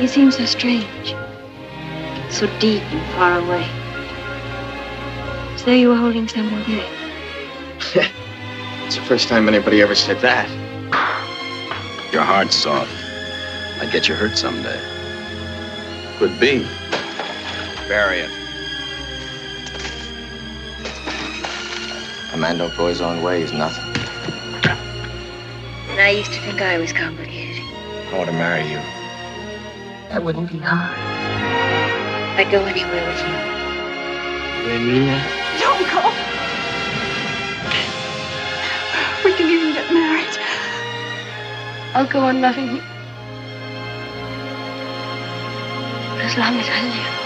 You seem so strange. So deep and far away. As though you were holding someone dear. It's the first time anybody ever said that. Your heart's soft. Might get you hurt someday. Could be. Bury it. A man don't go his own way, he's nothing. And I used to think I was complicated. I want to marry you. That wouldn't be hard. I'd go anywhere with you. You mean that? Don't go. We can even get married. I'll go on loving you. As long as I live.